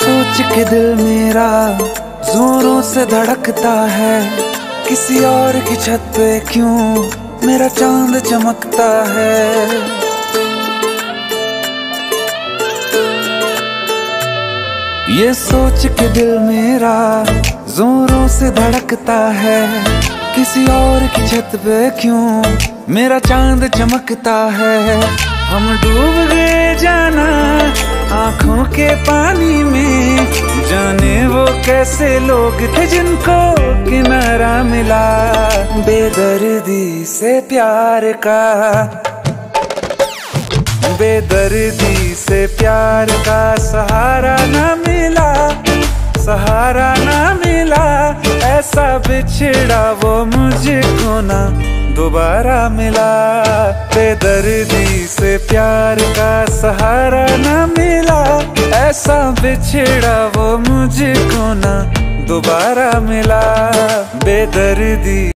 सोच के दिल मेरा जोरों से धड़कता है, किसी और की छत पे क्यों मेरा चांद चमकता है। ये सोच के दिल मेरा जोरों से धड़कता है, किसी और की छत पे क्यों मेरा चांद चमकता है। हम डूब गए जाना आंखों के पानी में, जाने वो कैसे लोग थे जिनको किनारा मिला। बेदर्दी से प्यार का, बेदर्दी से प्यार का सहारा ना मिला, सहारा ना मिला। ऐसा बिछड़ा वो मुझको ना दोबारा मिला। बेदर्दी से प्यार का सहारा ना मिला, ऐसा बिछड़ा वो मुझको ना दोबारा मिला। बेदर्दी